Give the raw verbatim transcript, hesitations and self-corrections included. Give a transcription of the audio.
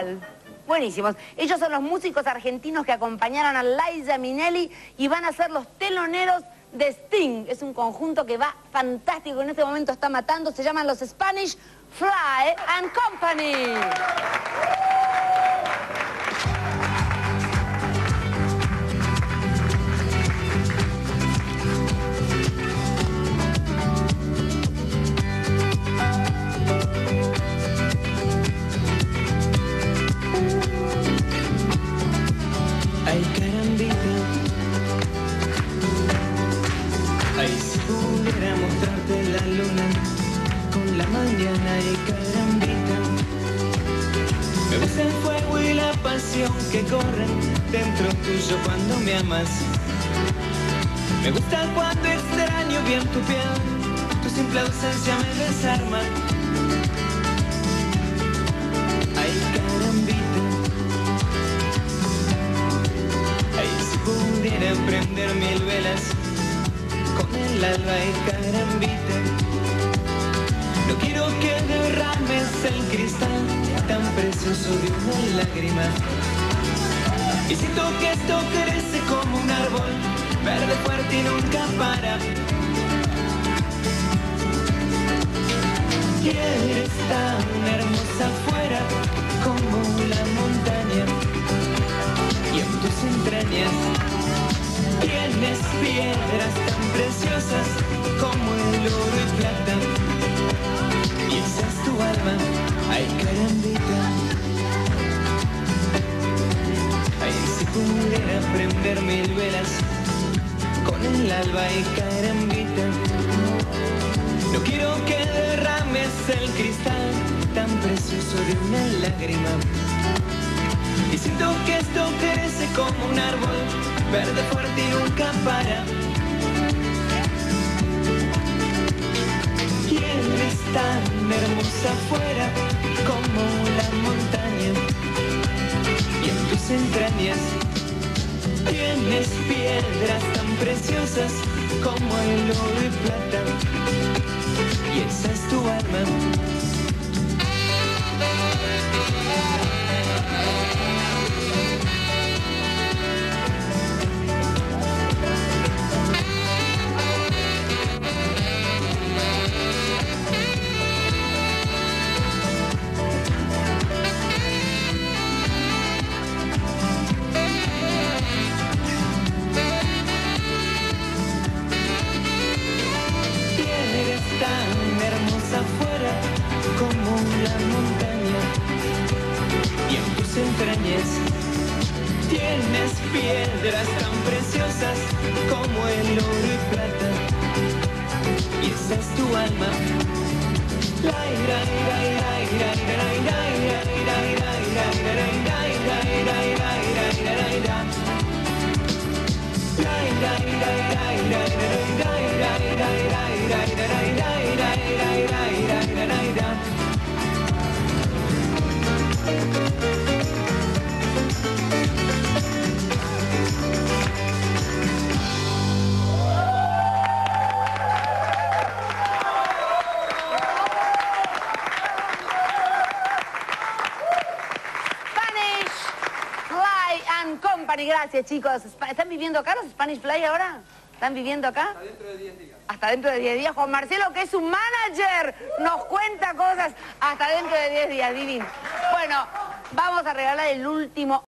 igual. Buenísimos. Ellos son los músicos argentinos que acompañaron a Liza Minnelli y van a ser los teloneros de Sting. Es un conjunto que va fantástico, en este momento está matando. Se llaman los Spanish Fly and Company. Ay, carambita, ay, si pudiera mostrarte la luna con la mañana. Y carambita, me gusta el fuego y la pasión que corren dentro tuyo cuando me amas. Me gusta cuando extraño bien tu piel, tu simple ausencia me desarma. Ay, carambita, pudiera prender mil velas con el alba. Y carambita, no quiero que derrames el cristal tan precioso de una lágrima. Y siento que esto crece como un árbol verde fuerte y nunca para. Y eres tan hermosa afuera como la montaña, y en tus entrañas tienes piedras tan preciosas como el oro y plata. Y esa es tu alma, ay, carambita. Ay, si pudiera prender mil velas con el alba. Y carambita, no quiero que derrames el cristal tan precioso de una lágrima. Y siento que esto crece como un árbol verde fuerte y nunca para. Y eres tan hermosa afuera como la montaña, y en tus entrañas tienes piedras tan preciosas como el oro y plata. Y esa es tu alma. Tan hermosa afuera como la montaña, y en tus entrañas tienes piedras tan preciosas como el oro y plata. Y esa es tu alma. La ira, ira, ira, ira, ira, ira, ira, ira, ira, ira, ira, ira, ira, ira, ira, ira. La ira, ira, ira, ira, ira, ira, ira, ira, ira, ira, ira, ira, ira, ira, ira, ira, ira, ira, ira. Spanish Fly and Company. Gracias, chicos. ¿Están viviendo acá los Spanish Fly ahora? ¿Están viviendo acá? Hasta dentro de diez días. Hasta dentro de diez días. Juan Marcelo, que es un manager, nos cuenta cosas hasta dentro de diez días, divino. Bueno, vamos a regalar el último